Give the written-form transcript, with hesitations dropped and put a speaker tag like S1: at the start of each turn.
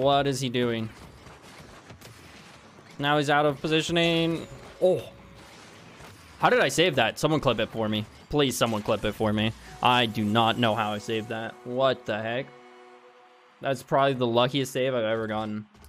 S1: What is he doing? Now he's out of positioning. Oh. How did I save that? Someone clip it for me. Please, someone clip it for me. I do not know how I saved that. What the heck? That's probably the luckiest save I've ever gotten.